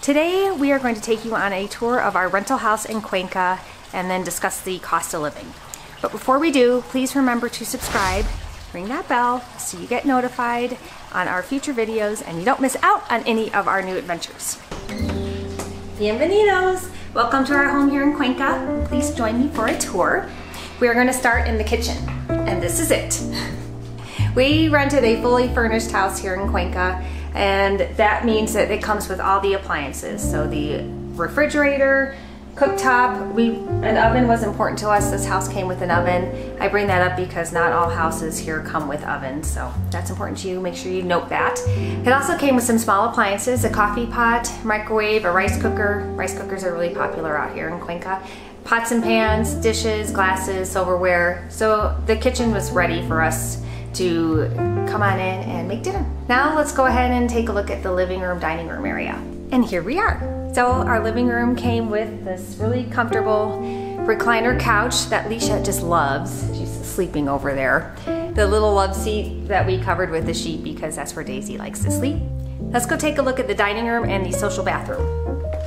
Today we are going to take you on a tour of our rental house in Cuenca and then discuss the cost of living. But before we do, please remember to subscribe, ring that bell so you get notified on our future videos and you don't miss out on any of our new adventures. Bienvenidos! Welcome to our home here in Cuenca. Please join me for a tour. We are going to start in the kitchen, and this is it. We rented a fully furnished house here in Cuenca, and that means that it comes with all the appliances. So the refrigerator, cooktop, an oven was important to us. This house came with an oven. I bring that up because not all houses here come with ovens, so that's important to you. Make sure you note that. It also came with some small appliances, a coffee pot, microwave, a rice cooker. Rice cookers are really popular out here in Cuenca. Pots and pans, dishes, glasses, silverware. So the kitchen was ready for us to come on in and make dinner. Now let's go ahead and take a look at the living room, dining room area. And here we are. So our living room came with this really comfortable recliner couch that Leisha just loves. She's sleeping over there. The little love seat that we covered with the sheet because that's where Daisy likes to sleep. Let's go take a look at the dining room and the social bathroom.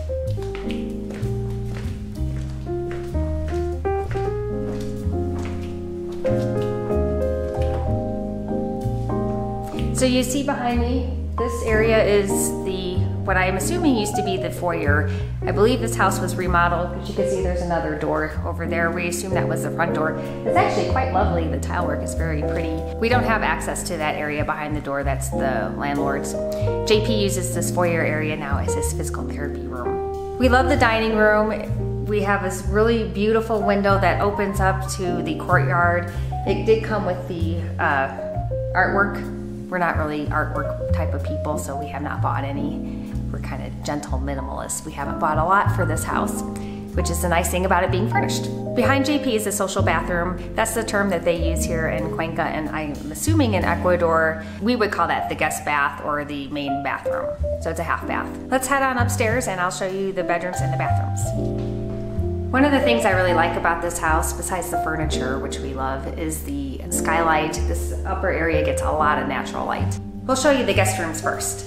So you see behind me, this area is what I am assuming used to be the foyer. I believe this house was remodeled, but you can see there's another door over there. We assume that was the front door. It's actually quite lovely. The tile work is very pretty. We don't have access to that area behind the door. That's the landlord's. JP uses this foyer area now as his physical therapy room. We love the dining room. We have this really beautiful window that opens up to the courtyard. It did come with the artwork. We're not really artwork type of people, so we have not bought any. We're kind of gentle minimalists. We haven't bought a lot for this house, which is the nice thing about it being furnished. Behind JP is a social bathroom. That's the term that they use here in Cuenca, and I'm assuming in Ecuador, we would call that the guest bath or the main bathroom. So it's a half bath. Let's head on upstairs and I'll show you the bedrooms and the bathrooms. One of the things I really like about this house, besides the furniture, which we love, is the skylight. This upper area gets a lot of natural light. We'll show you the guest rooms first.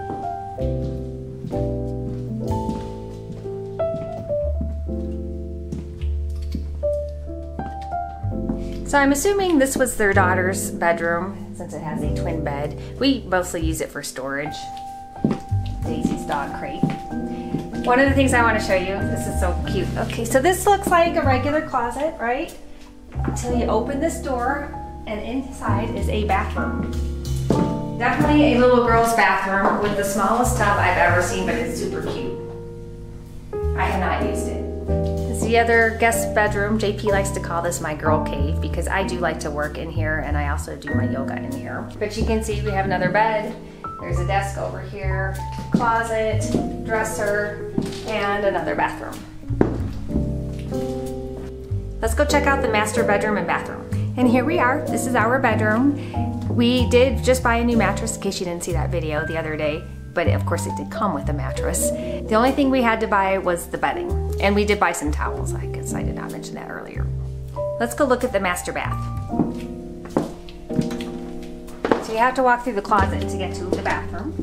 So I'm assuming this was their daughter's bedroom, since it has a twin bed. We mostly use it for storage. Daisy's dog crate. One of the things I want to show you, this is so cute. Okay, so this looks like a regular closet, right? Until you open this door, and inside is a bathroom. Definitely a little girl's bathroom with the smallest tub I've ever seen, but it's super cute. I have not used it. This is the other guest bedroom. JP likes to call this my girl cave because I do like to work in here and I also do my yoga in here. But you can see we have another bed. There's a desk over here, closet, dresser, and another bathroom. Let's go check out the master bedroom and bathroom. And here we are. This is our bedroom. We did just buy a new mattress in case you didn't see that video the other day, but of course it did come with a mattress. The only thing we had to buy was the bedding, and we did buy some towels. I guess I did not mention that earlier. Let's go look at the master bath. So you have to walk through the closet to get to the bathroom.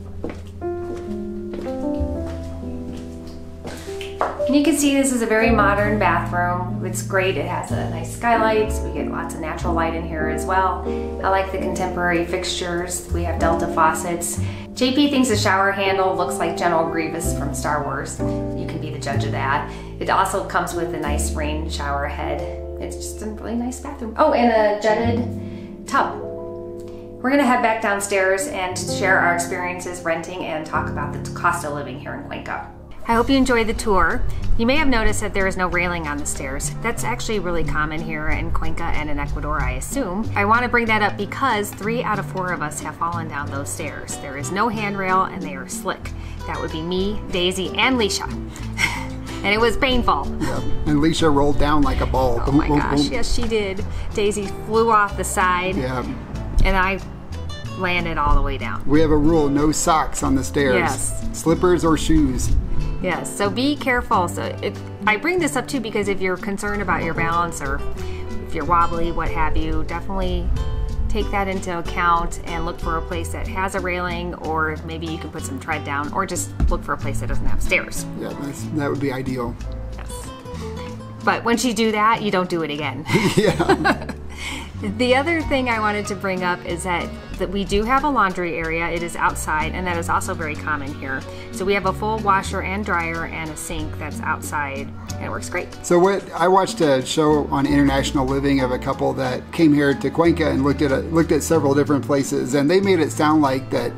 And you can see this is a very modern bathroom. It's great. It has a nice skylight. We get lots of natural light in here as well. I like the contemporary fixtures. We have Delta faucets. JP thinks the shower handle looks like General Grievous from Star Wars. You can be the judge of that. It also comes with a nice rain shower head. It's just a really nice bathroom. Oh, and a jetted tub. We're gonna head back downstairs and share our experiences renting and talk about the cost of living here in Cuenca. I hope you enjoyed the tour. You may have noticed that there is no railing on the stairs. That's actually really common here in Cuenca and in Ecuador, I assume. I want to bring that up because 3 out of 4 of us have fallen down those stairs. There is no handrail and they are slick. That would be me, Daisy, and Leisha. And it was painful. Yep. And Leisha rolled down like a ball. Oh my gosh, yes she did. Daisy flew off the side. Yeah. And I landed all the way down. We have a rule, no socks on the stairs. Yes. Slippers or shoes. Yes, so be careful. So I bring this up too because if you're concerned about your balance or if you're wobbly, what have you, definitely take that into account and look for a place that has a railing, or maybe you can put some tread down, or just look for a place that doesn't have stairs. Yeah, that would be ideal. Yes. But once you do that, you don't do it again. Yeah. The other thing I wanted to bring up is that we do have a laundry area. It is outside, and that is also very common here. So we have a full washer and dryer and a sink that's outside, and it works great. So I watched a show on International Living of a couple that came here to Cuenca and looked at several different places, and they made it sound like that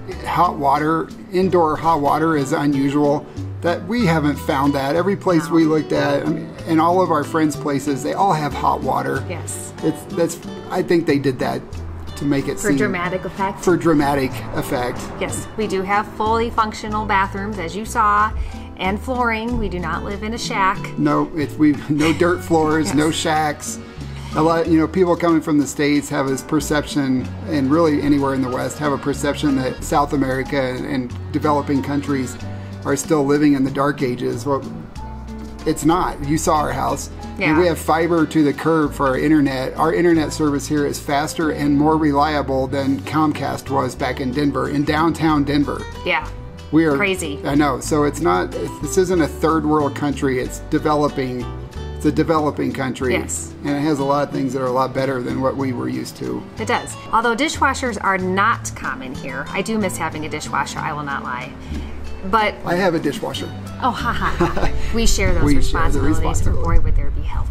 indoor hot water is unusual. That we haven't found that. Every place we looked at, and all of our friends' places, they all have hot water. Yes. I think they did that to make it for dramatic effect. For dramatic effect. Yes, we do have fully functional bathrooms, as you saw, and flooring. We do not live in a shack. No, no dirt floors, yes. No shacks. A lot, people coming from the States have this perception, and really anywhere in the West have a perception that South America and developing countries are still living in the dark ages. Well, it's not. You saw our house. Yeah. And we have fiber to the curb for our internet. Our internet service here is faster and more reliable than Comcast was back in Denver, in downtown Denver. Yeah. We are crazy. I know. So this isn't a third world country. It's developing. It's a developing country. Yes. And it has a lot of things that are a lot better than what we were used to. It does. Although dishwashers are not common here. I do miss having a dishwasher, I will not lie. But I have a dishwasher. Oh, ha ha ha. We share those responsibilities, or boy, would there be help.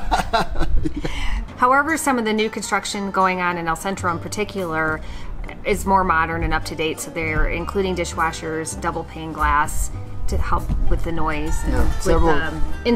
However, some of the new construction going on in El Centro in particular is more modern and up to date, so they're including dishwashers, double pane glass to help with the noise, and with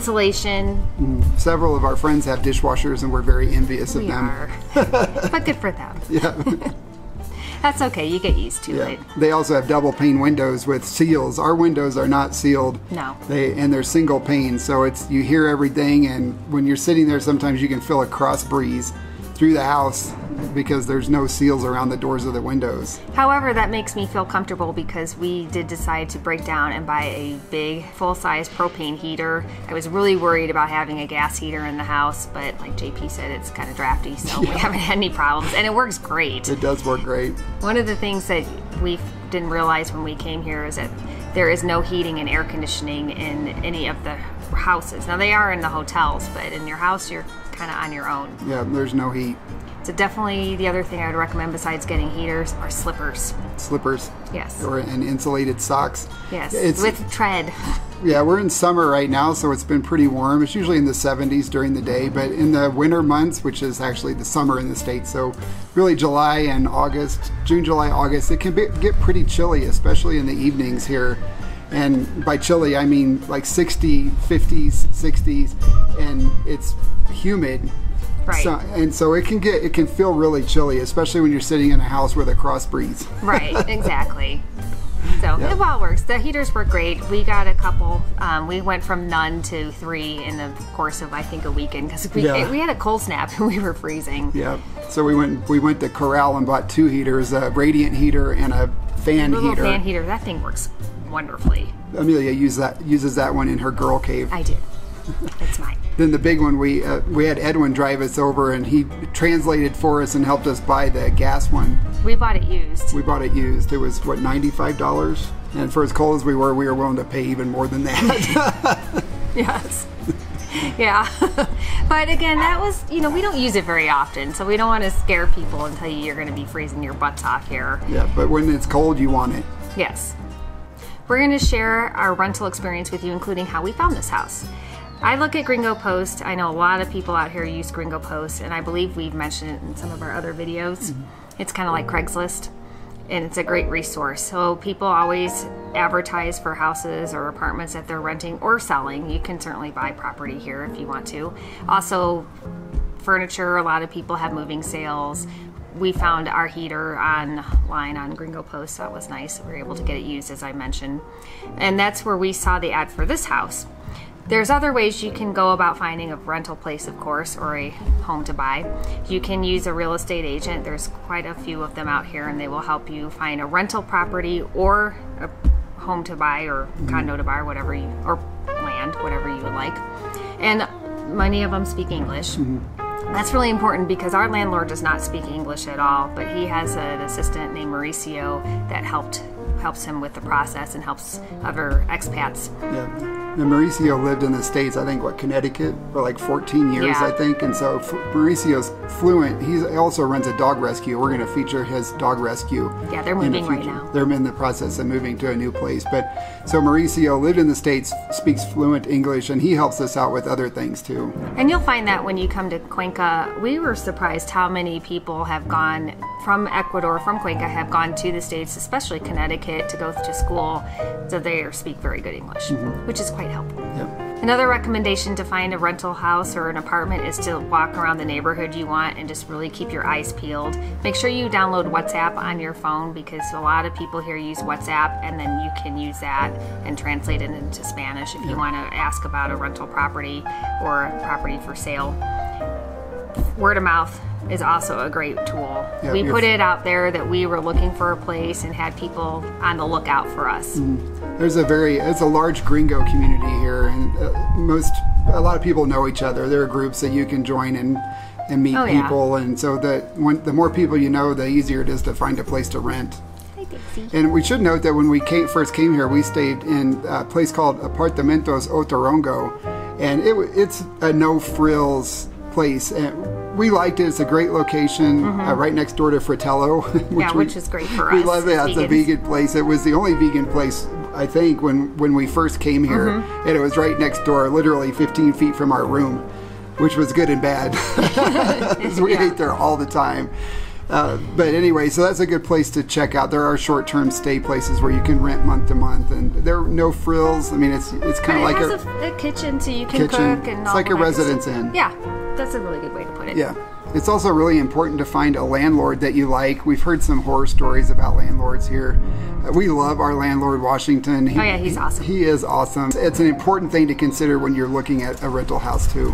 insulation. Several of our friends have dishwashers, and we're very envious of them. We are, but good for them. Yeah. That's okay, you get used to it. They also have double pane windows with seals. Our windows are not sealed. No. They're single pane, so you hear everything, and when you're sitting there, sometimes you can feel a cross breeze through the house because there's no seals around the doors of the windows. However, that makes me feel comfortable because we did decide to break down and buy a big full-size propane heater. I was really worried about having a gas heater in the house, but like JP said, it's kind of drafty, so we haven't had any problems, and it works great. It does work great. One of the things that we didn't realize when we came here is that there is no heating and air conditioning in any of the houses. Now they are in the hotels, but in your house you're kind of on your own. Yeah, there's no heat. So definitely the other thing I would recommend besides getting heaters are slippers. Slippers. Yes. And insulated socks. Yes, with tread. Yeah, we're in summer right now, so it's been pretty warm. It's usually in the 70s during the day, but in the winter months, which is actually the summer in the States, so really July and August, June, July, August, it can get pretty chilly, especially in the evenings here. And by chilly, I mean like 60, 50s, 60s, and it's humid. Right. So it can feel really chilly, especially when you're sitting in a house with a cross breeze. Right, exactly. So it well works. The heaters work great. We got a couple. We went from none to 3 in the course of I think a weekend because we had a cold snap and we were freezing. Yeah. So we went to Corral and bought 2 heaters, a radiant heater and a fan heater. Little fan heater. That thing works wonderfully. Amelia uses that one in her girl cave. I did. It's mine. Then the big one, we had Edwin drive us over, and he translated for us and helped us buy the gas one. We bought it used. We bought it used. It was, what, $95? And for as cold as we were willing to pay even more than that. Yes. Yeah. But again, that was, we don't use it very often, so we don't want to scare people and tell you you're going to be freezing your butts off here. Yeah, but when it's cold, you want it. Yes. We're going to share our rental experience with you, including how we found this house. I look at Gringo Post. I know a lot of people out here use Gringo Post, and I believe we've mentioned it in some of our other videos. It's kind of like Craigslist, and it's a great resource. So people always advertise for houses or apartments that they're renting or selling. You can certainly buy property here if you want to. Also, furniture, a lot of people have moving sales. We found our heater online on Gringo Post, so that was nice. We were able to get it used, as I mentioned. And that's where we saw the ad for this house. There's other ways you can go about finding a rental place, of course, or a home to buy. You can use a real estate agent. There's quite a few of them out here, and they will help you find a rental property or a home to buy or condo to buy, or whatever or land, whatever you would like. And many of them speak English. That's really important because our landlord does not speak English at all, but he has an assistant named Mauricio that helps him with the process and helps other expats. Yeah. And Mauricio lived in the States, I think, Connecticut for like 14 years, Yeah. I think. And so Mauricio's fluent. He also runs a dog rescue. We're going to feature his dog rescue. Yeah, they're moving right now. They're in the process of moving to a new place. But so Mauricio lived in the States, speaks fluent English, and he helps us out with other things too. And you'll find that when you come to Cuenca, we were surprised how many people have gone from Ecuador, from Cuenca, have gone to the States, especially Connecticut, to go to school. So they speak very good English, which is quite helpful. Yep. Another recommendation to find a rental house or an apartment is to walk around the neighborhood you want and just really keep your eyes peeled. Make sure you download WhatsApp on your phone because a lot of people here use WhatsApp, and then you can use that and translate it into Spanish if you want to ask about a rental property or a property for sale. Word of mouth is also a great tool. Yeah, we put it out there that we were looking for a place and had people on the lookout for us. It's a large gringo community here, and a lot of people know each other. There are groups that you can join and meet people, and so the more people you know, the easier it is to find a place to rent. And we should note that when we first came here, we stayed in a place called Apartamentos Otorongo, and it's a no-frills place. And we liked it. It's a great location, right next door to Fratello. which is great for us. We love it. It's a vegan place. It was the only vegan place, I think, when we first came here. And it was right next door, literally 15 feet from our room, which was good and bad. We ate there all the time. But anyway, so that's a good place to check out. There are short-term stay places where you can rent month to month, and there are no frills. I mean, it's kind of like a kitchen, so you can cook and all. It's like a residence inn. Yeah, that's a really good way to put it. Yeah. It's also really important to find a landlord that you like. We've heard some horror stories about landlords here. We love our landlord, Washington. He's awesome. He is awesome. It's an important thing to consider when you're looking at a rental house too.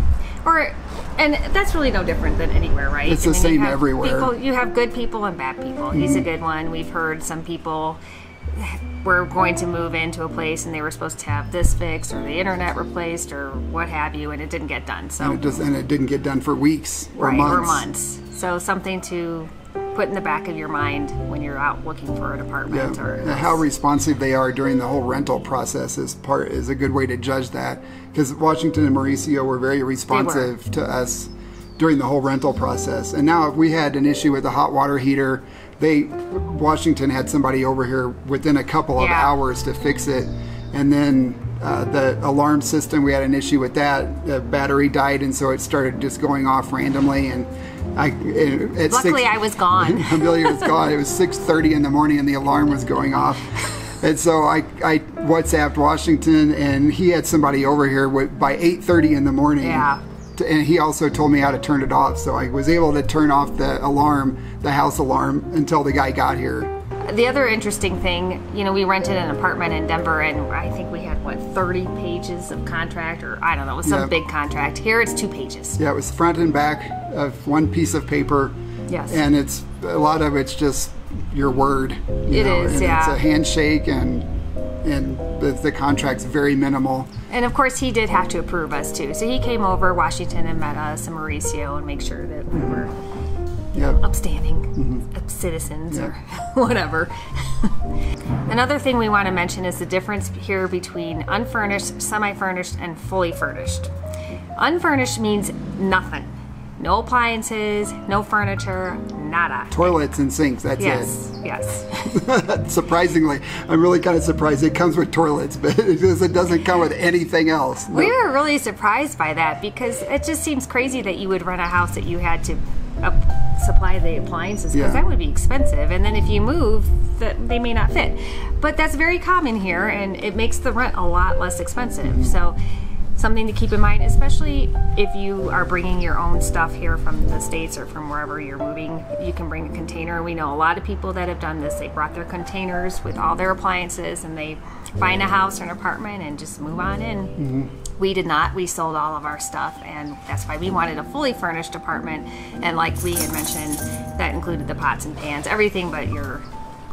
And that's really no different than anywhere, right? It's the same everywhere. You have good people and bad people. He's a good one. We've heard some people were going to move into a place and they were supposed to have this fixed or the internet replaced or what have you, and it didn't get done. So and it didn't get done for weeks or months. So something to put in the back of your mind when you're out looking for an apartment. How responsive they are during the whole rental process is a good way to judge that, because Washington and Mauricio were very responsive to us during the whole rental process. And now if we had an issue with the hot water heater, Washington had somebody over here within a couple of hours to fix it. And then the alarm system, we had an issue with that. The battery died, and so it started just going off randomly. And luckily I was gone. Amelia was gone. It was 6:30 in the morning, and the alarm was going off. And so I WhatsApped Washington, and he had somebody over here by 8:30 in the morning. Yeah. And he also told me how to turn it off, so I was able to turn off the alarm, the house alarm, until the guy got here. The other interesting thing, we rented an apartment in Denver, and I think we had 30 pages of contract, or I don't know, it was some big contract. Here it's 2 pages. Yeah, it was front and back of one piece of paper. Yes. And a lot of it's just your word. It is. It's a handshake, and the contract's very minimal. And of course he did have to approve us too. So he came over, Washington, and met us and Mauricio and make sure that we were upstanding citizens or whatever. Another thing we want to mention is the difference here between unfurnished, semi-furnished, and fully furnished. Unfurnished means nothing. No appliances, no furniture, nada. Toilets and sinks, that's it. Yes. Surprisingly, I'm really kind of surprised it comes with toilets, but it doesn't come with anything else. We were really surprised by that because it just seems crazy that you would rent a house that you had to supply the appliances, because that would be expensive, and then if you move, they may not fit. But that's very common here, and it makes the rent a lot less expensive. So something to keep in mind, especially if you are bringing your own stuff here from the States or from wherever you're moving. You can bring a container. We know a lot of people that have done this. They brought their containers with all their appliances, and they find a house or an apartment and just move on in. We did not. We sold all of our stuff, and that's why we wanted a fully furnished apartment. And like we had mentioned, that included the pots and pans, everything but your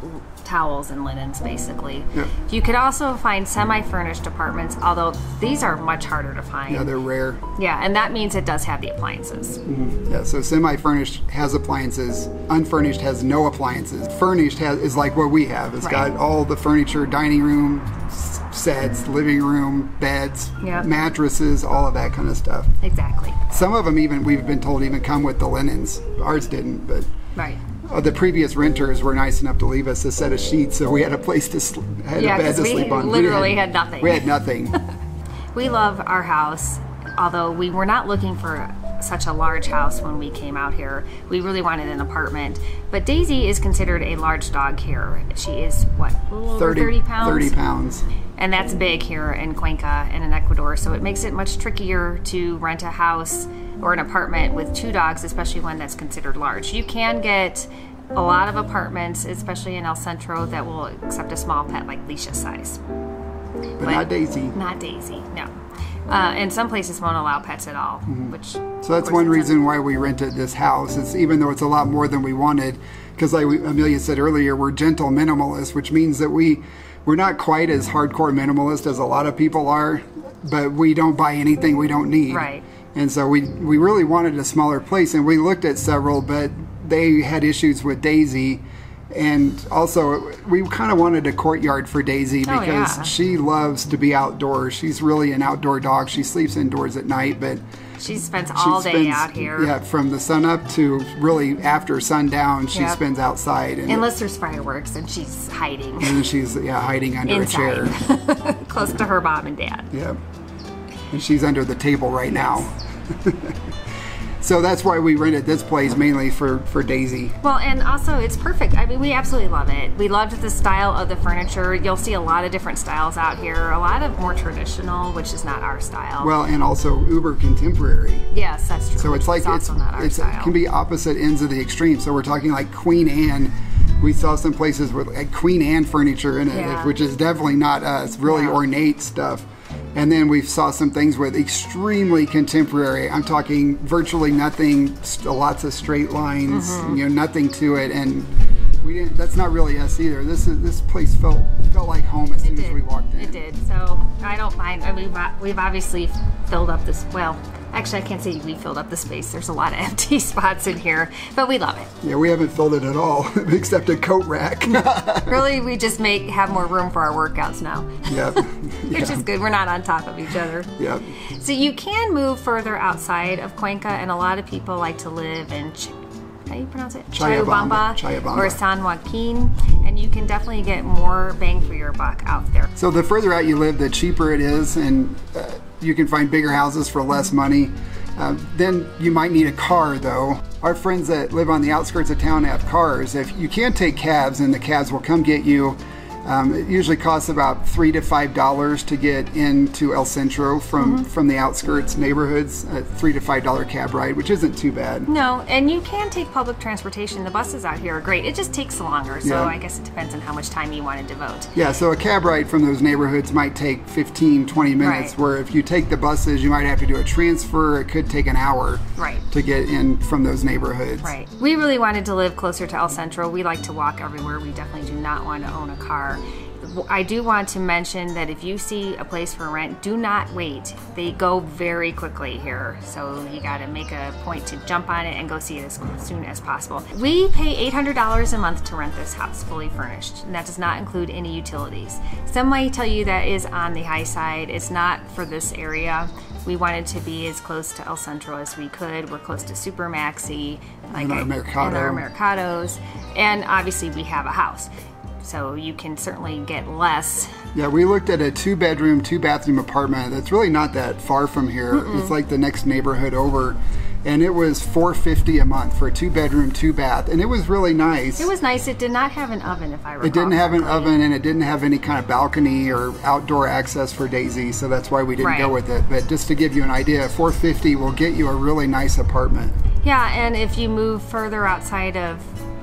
towels and linens, basically. Yep. You could also find semi-furnished apartments, although these are much harder to find. Yeah, they're rare. Yeah, and that means it does have the appliances. Yeah, so semi-furnished has appliances. Unfurnished has no appliances. Furnished is like what we have. It's got all the furniture, dining room sets, living room, beds, mattresses, all of that kind of stuff. Exactly. Some of them even, we've been told, even come with the linens. Ours didn't, but the previous renters were nice enough to leave us a set of sheets, so we had a place to had a bed to sleep on. We literally had nothing. We had nothing. We love our house, although we were not looking for such a large house when we came out here. We really wanted an apartment. But Daisy is considered a large dog here. She is, what, a little over 30 pounds? 30 pounds. And that's big here in Cuenca and in Ecuador, so it makes it much trickier to rent a house or an apartment with 2 dogs, especially one that's considered large. You can get a lot of apartments, especially in El Centro, that will accept a small pet like Leisha's size. But not Daisy. Not Daisy, no. And some places won't allow pets at all, which... So that's one reason why we rented this house. It's even though it's a lot more than we wanted, because like Amelia said earlier, we're gentle minimalists, which means that we're not quite as hardcore minimalist as a lot of people are, but we don't buy anything we don't need. Right. And so we really wanted a smaller place, and we looked at several, but they had issues with Daisy. And also, we kind of wanted a courtyard for Daisy because she loves to be outdoors. She's really an outdoor dog. She sleeps indoors at night, but she spends all day out here. Yeah, from the sun up to really after sundown, she spends outside. And unless there's fireworks, and she's hiding. And she's hiding under inside. a chair. Close to her mom and dad. Yeah. And she's under the table right now. So that's why we rented this place, mainly for Daisy. Well, and also it's perfect. I mean, we absolutely love it. We loved the style of the furniture. You'll see a lot of different styles out here. A lot of more traditional, which is not our style. Well, and also uber contemporary. Yes, that's true. So it's like also not our style. It can be opposite ends of the extreme. So we're talking like Queen Anne. We saw some places with like Queen Anne furniture in it, which is definitely not us. Really ornate stuff. And then we saw some things with extremely contemporary. I'm talking virtually nothing, lots of straight lines, nothing to it, and we didn't. That's not really us either. This place felt like home as soon as we walked in. It did. So I don't mind. I mean, we've obviously filled up this. Well, actually, I can't say we filled up the space. There's a lot of empty spots in here, but we love it. Yeah, we haven't filled it at all, except a coat rack. Really, we just have more room for our workouts now. Yep. Which is good. We're not on top of each other. Yep. So you can move further outside of Cuenca, and a lot of people like to live in how do you pronounce it? Chayabamba or San Joaquin, and you can definitely get more bang for your buck out there. So the further out you live, the cheaper it is, and you can find bigger houses for less money. Then you might need a car, though. Our friends that live on the outskirts of town have cars. If you can't take cabs, and the cabs will come get you. It usually costs about $3 to $5 to get into El Centro from the outskirts neighborhoods. A $3 to $5 cab ride, which isn't too bad. No, and you can take public transportation. The buses out here are great. It just takes longer, so I guess it depends on how much time you want to devote. Yeah, so a cab ride from those neighborhoods might take 15, 20 minutes, where if you take the buses, you might have to do a transfer. It could take an hour to get in from those neighborhoods. Right. We really wanted to live closer to El Centro. We like to walk everywhere. We definitely do not want to own a car. I do want to mention that if you see a place for rent, do not wait. They go very quickly here, so you got to make a point to jump on it and go see it as soon as possible. We pay $800 a month to rent this house fully furnished, and that does not include any utilities. Some might tell you that is on the high side. It's not for this area. We wanted to be as close to El Centro as we could. We're close to Super Maxi, like our Mercados, and obviously we have a house. So you can certainly get less. Yeah, we looked at a 2-bedroom, 2-bathroom apartment that's really not that far from here. It's like the next neighborhood over. And it was $450 a month for a 2-bedroom, 2-bath. And it was really nice. It was nice. It did not have an oven, if I recall. It didn't have an oven, and it didn't have any kind of balcony or outdoor access for Daisy. So that's why we didn't go with it. But just to give you an idea, $450 will get you a really nice apartment. Yeah, and if you move further outside of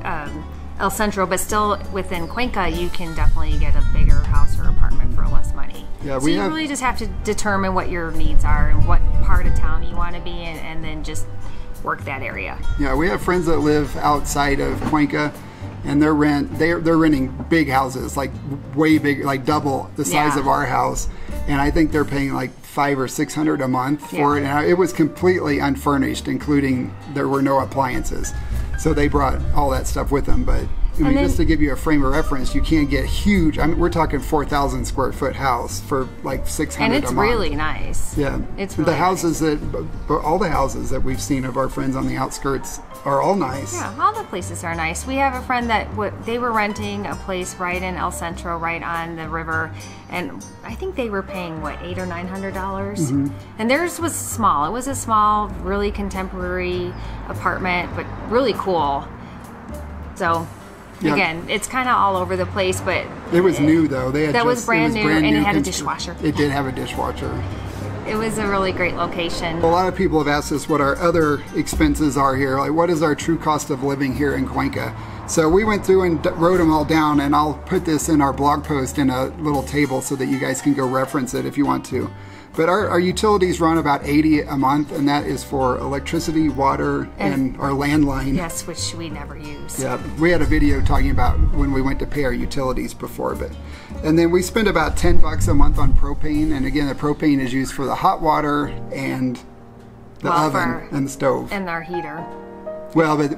El Centro, but still within Cuenca, you can definitely get a bigger house or apartment for less money. Yeah, so you really just have to determine what your needs are and what part of town you want to be in, and then just work that area. Yeah, we have friends that live outside of Cuenca, and they're renting big houses, like way big, like double the size of our house, and I think they're paying like $500 or $600 a month for it, and it was completely unfurnished, including there were no appliances. So they brought all that stuff with them, but I mean, just to give you a frame of reference, you can't get huge. I mean, we're talking 4,000 square foot house for like $600 and it's a month. really nice. Yeah, it's really the houses nice. all the houses that we've seen of our friends on the outskirts are all nice. Yeah, all the places are nice. We have a friend that they were renting a place right in El Centro, right on the river, and I think they were paying what, $800 or $900, and theirs was small. It was a small, really contemporary apartment, but really cool. So. Yeah. Again, it's kind of all over the place, but it was new though. That was brand new, and it had a dishwasher. It did have a dishwasher. It was a really great location. A lot of people have asked us what our other expenses are here. Like, what is our true cost of living here in Cuenca? So we went through and wrote them all down, and I'll put this in our blog post in a little table so that you guys can go reference it if you want to. But our utilities run about $80 a month, and that is for electricity, water, and our landline. Yes, which we never use. Yeah, we had a video talking about when we went to pay our utilities before, and then we spend about $10 a month on propane, and again, the propane is used for the hot water and the oven and the stove and our heater. Well, but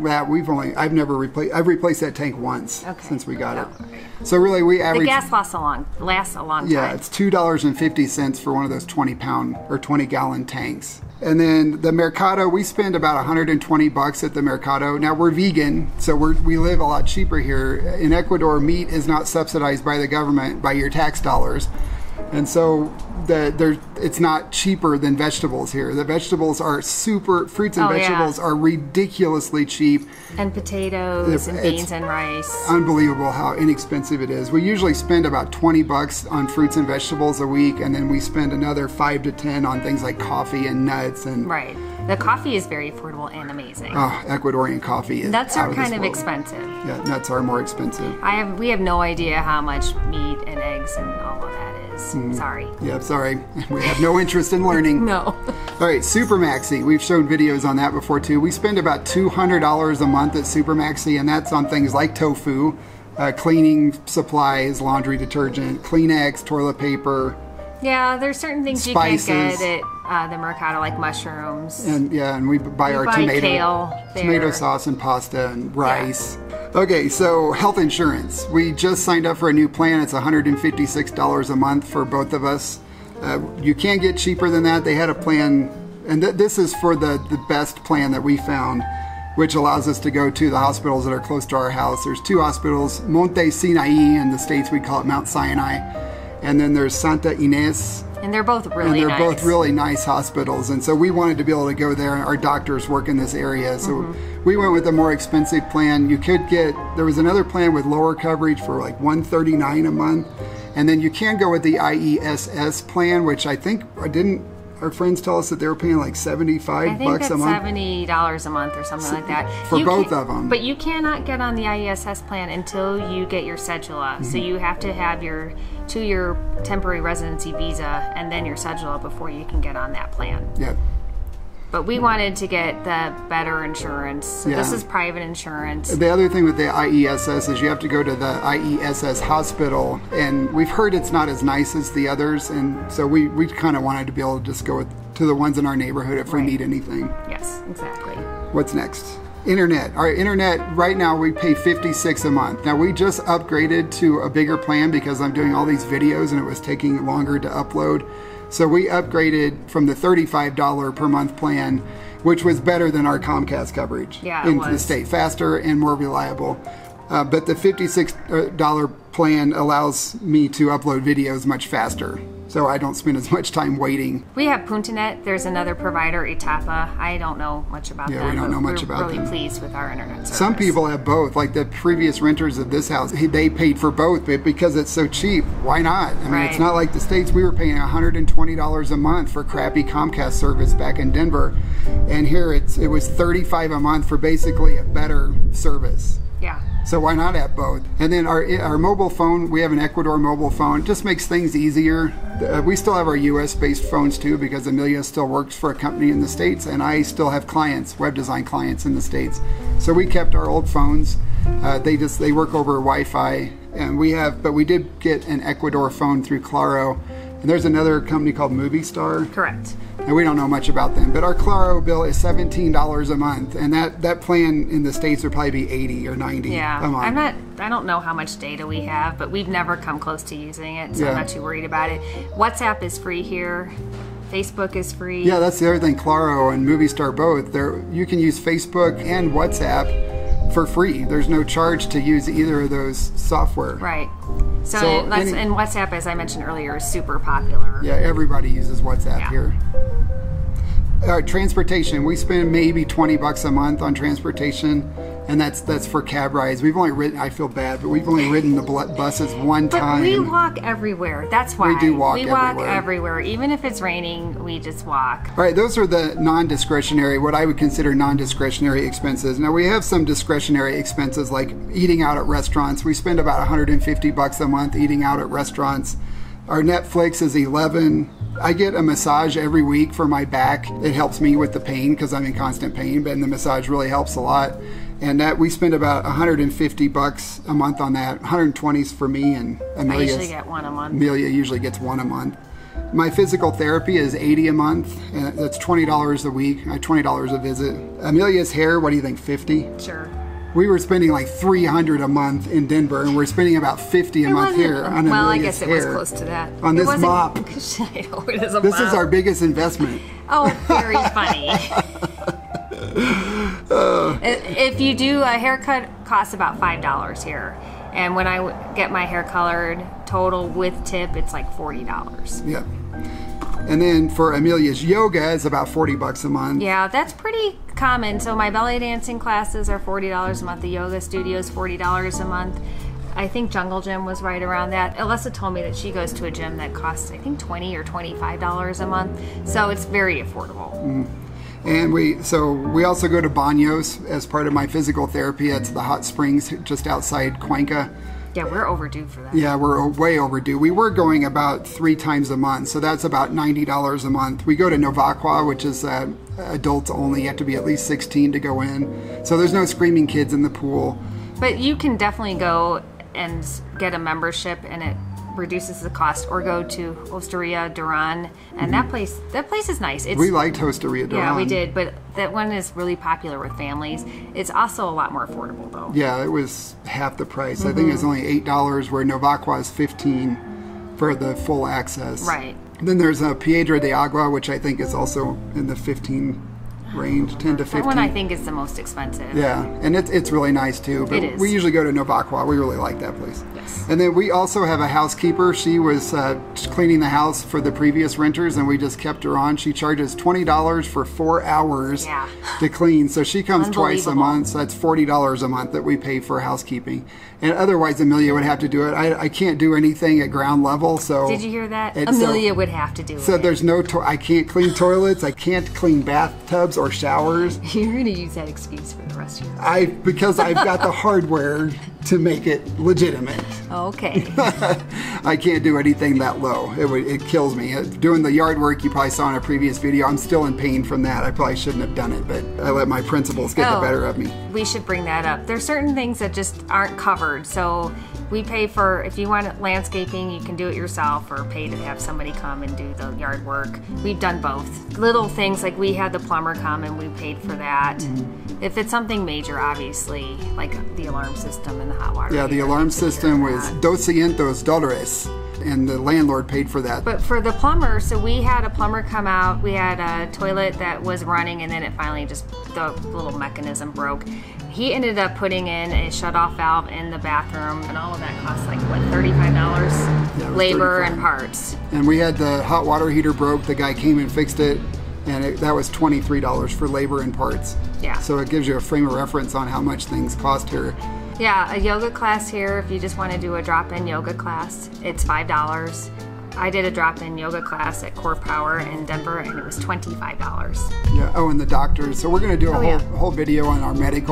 I've replaced that tank once since we got it. Okay. So really, we average. The gas lasts a long time. Yeah, it's $2.50 for one of those 20-pound or 20-gallon tanks. And then the Mercado, we spend about $120 at the Mercado. Now we're vegan, so we live a lot cheaper here. In Ecuador, meat is not subsidized by the government, by your tax dollars. And so it's not cheaper than vegetables here. The vegetables are fruits and vegetables are ridiculously cheap. And potatoes and beans and rice. Unbelievable how inexpensive it is. We usually spend about $20 on fruits and vegetables a week, and then we spend another $5 to $10 on things like coffee and nuts. And right. The coffee is very affordable and amazing. Oh, Ecuadorian coffee is nuts are kind of expensive. Yeah, nuts are more expensive. We have no idea how much meat and eggs and all of that is. Sorry. Yeah, sorry. We have no interest in learning. No. All right, Supermaxi. We've shown videos on that before too. We spend about $200 a month at Supermaxi, and that's on things like tofu, cleaning supplies, laundry detergent, Kleenex, toilet paper. Yeah, there's certain things spices. You can't get at the Mercado, like mushrooms. And we buy our tomato sauce and pasta and rice. Yeah. Okay, so health insurance. We just signed up for a new plan. It's $156 a month for both of us. You can't get cheaper than that. They had a plan, and this is for the best plan that we found, which allows us to go to the hospitals that are close to our house. There's 2 hospitals, Monte Sinai, in the States we call it Mount Sinai, and then there's Santa Ynez. And they're both really nice. And they're both really nice hospitals. And so we wanted to be able to go there. Our doctors work in this area. So we went with a more expensive plan. There was another plan with lower coverage for like $139 a month. And then you can go with the IESS plan, which I think our friends tell us that they were paying like $75 a month. I think it's $70 a month or something like that. For both of them. But you cannot get on the IESS plan until you get your cedula. So you have to have your 2-year temporary residency visa and then your cedula before you can get on that plan. Yeah. But we wanted to get the better insurance. So this is private insurance. The other thing with the IESS is you have to go to the IESS hospital, and we've heard it's not as nice as the others, and so we kind of wanted to be able to just go to the ones in our neighborhood if we need anything. Yes, exactly. What's next? Internet. Our internet, right now we pay $56 a month. Now we just upgraded to a bigger plan because I'm doing all these videos and it was taking longer to upload. So we upgraded from the $35 per month plan, which was better than our Comcast coverage in the state, faster and more reliable. But the $56 plan allows me to upload videos much faster, so I don't spend as much time waiting. We have Puntanet. There's another provider, Etapa. I don't know much about them. Yeah, we don't know much about them. We're really pleased with our internet service. Some people have both. Like the previous renters of this house, they paid for both, but because it's so cheap, why not? I mean, it's not like the States. We were paying $120 a month for crappy Comcast service back in Denver, and here it was $35 a month for basically a better service. Yeah. So why not have both? And then our mobile phone, we have an Ecuador mobile phone. It just makes things easier. We still have our US-based phones too because Amelia still works for a company in the States and I still have clients, web design clients in the States. So we kept our old phones. They work over Wi-Fi, and we did get an Ecuador phone through Claro, and there's another company called Movistar. Correct. And we don't know much about them, but our Claro bill is $17 a month, and that plan in the States would probably be $80 or $90 a month. I don't know how much data we have, but we've never come close to using it, so I'm not too worried about it. WhatsApp is free here. Facebook is free. Yeah, that's the other thing. Claro and Movistar both. You can use Facebook and WhatsApp for free. There's no charge to use either of those software. Right. And WhatsApp, as I mentioned earlier, is super popular. Yeah, everybody uses WhatsApp here. Transportation, we spend maybe $20 a month on transportation, and that's for cab rides. We've only ridden, I feel bad, but we've only ridden the buses one time. But we walk everywhere. That's why. We do walk everywhere. We walk everywhere. Even if it's raining, we just walk. All right, those are the non-discretionary, what I would consider non-discretionary expenses. Now, we have some discretionary expenses like eating out at restaurants. We spend about $150 a month eating out at restaurants. Our Netflix is $11. I get a massage every week for my back. It helps me with the pain because I'm in constant pain, but the massage really helps a lot. And that we spend about $150 a month on that. 120 for me, and Amelia. I usually get one a month. Amelia usually gets one a month. My physical therapy is $80 a month, and that's $20 a week, $20 a visit. Amelia's hair, what do you think, $50? Sure. We were spending like $300 a month in Denver, and we're spending about $50 a month here on Amelia's hair. Well, I guess it was close to that. On this mop. I know, it is a this mop. is our biggest investment. Oh, very funny. If you do, a haircut costs about $5 here. And when I get my hair colored, total with tip, it's like $40. Yeah. And then for Amelia's yoga, it's about $40 a month. Yeah, that's pretty common. So my belly dancing classes are $40 a month. The yoga studio is $40 a month. I think Jungle Gym was right around that. Alyssa told me that she goes to a gym that costs, I think, $20 or $25 a month. So it's very affordable. And we also go to Baños as part of my physical therapy. It's the hot springs just outside Cuenca. Yeah, we're overdue for that. Yeah, we're way overdue. We were going about 3 times a month, so that's about $90 a month. We go to Novaqua, which is adults only. You have to be at least 16 to go in. So there's no screaming kids in the pool. But you can definitely go and get a membership, and it reduces the cost, or go to Osteria Duran, and that place is nice. We liked Osteria Duran. Yeah, we did, but that one is really popular with families. It's also a lot more affordable though. Yeah, it was half the price. I think it was only $8, where Novaqua is $15 for the full access. Right. Then there's Piedra de Agua, which I think is also in the 15 range, 10 to 15. That one I think is the most expensive. Yeah, and it's really nice too. But it is. We usually go to Novaqua. We really like that place. Yes. And then we also have a housekeeper. She was cleaning the house for the previous renters, and we just kept her on. She charges $20 for 4 hours to clean. So she comes twice a month. So that's $40 a month that we pay for housekeeping. And otherwise, Amelia would have to do it. I can't do anything at ground level. So did you hear that? Amelia would have to do it. So there's no. I can't clean toilets. I can't clean bathtubs or showers. You're going to use that excuse for the rest of your life. Because I've got the hardware to make it legitimate. Okay. I can't do anything that low. It kills me. Doing the yard work you probably saw in a previous video, I'm still in pain from that. I probably shouldn't have done it, but I let my principles get the better of me. We should bring that up. There's certain things that just aren't covered. So we pay for, if you want landscaping, you can do it yourself, or pay to have somebody come and do the yard work. We've done both. Little things like we had the plumber come and we paid for that. If it's something major, obviously, like the alarm system and the hot water. Yeah, the alarm system was $200, and the landlord paid for that. But for the plumber, so we had a plumber come out. We had a toilet that was running, and then it finally just, the little mechanism broke. He ended up putting in a shut-off valve in the bathroom, and all of that cost like, what, $35? Yeah, labor $35. and parts. And we had the hot water heater broke. The guy came and fixed it, and that was $23 for labor and parts. Yeah. So it gives you a frame of reference on how much things cost here. Yeah, a yoga class here, if you just want to do a drop-in yoga class, it's $5. I did a drop-in yoga class at Core Power in Denver, and it was $25. Yeah. Oh, and the doctors. So we're going to do a whole video on our medical.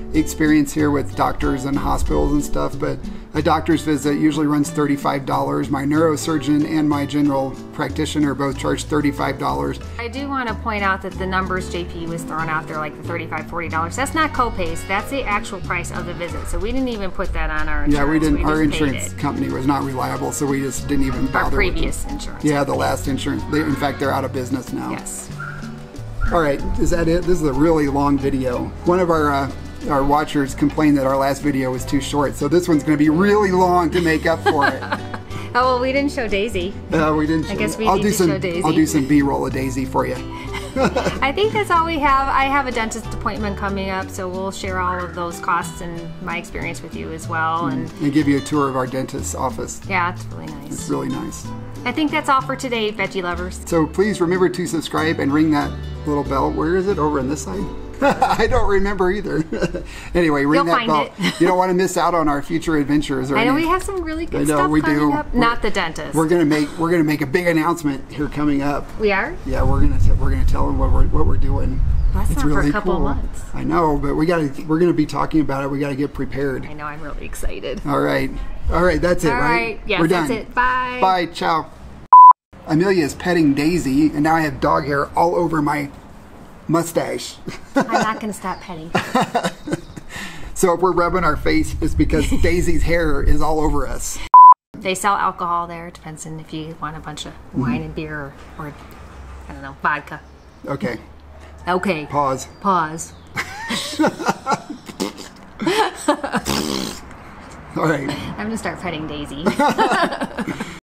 experience here with doctors and hospitals and stuff, but a doctor's visit usually runs $35. My neurosurgeon and my general practitioner both charge $35. I do want to point out that the numbers JP was throwing out there, like the $35, $40, that's not co-pays, that's the actual price of the visit. So we didn't even put that on our insurance. Yeah, we didn't. Our just insurance company was not reliable, so we just didn't even bother. Our previous with insurance. Yeah, the last insurance. In fact, they're out of business now. Yes. All right, is that it? This is a really long video. One of our watchers complained that our last video was too short, so this one's going to be really long to make up for it. Oh, well, we didn't show Daisy. We didn't. I guess we need to show Daisy. I'll do some B-roll of Daisy for you. I think that's all we have. I have a dentist appointment coming up, so we'll share all of those costs and my experience with you as well. And give you a tour of our dentist's office. Yeah, it's really nice. It's really nice. I think that's all for today, veggie lovers. So please remember to subscribe and ring that little bell. Where is it? Over on this side? I don't remember either. Anyway, ring that bell. You don't want to miss out on our future adventures. I know we have some really good stuff coming up. Not the dentist. We're gonna make a big announcement here coming up. We are? Yeah, we're gonna tell them what we're doing. That's it's not really for a couple cool. months. I know, but we're gonna be talking about it. We gotta get prepared. I know. I'm really excited. All right, that's it. All right. Yes, we're done. That's it. Bye. Bye. Ciao. Amelia is petting Daisy, and now I have dog hair all over my mustache. I'm not going to stop petting. So if we're rubbing our face, it's because Daisy's hair is all over us. They sell alcohol there. It depends on if you want a bunch of wine and beer or I don't know, vodka. Okay. Okay. Pause. All right. I'm going to start petting Daisy.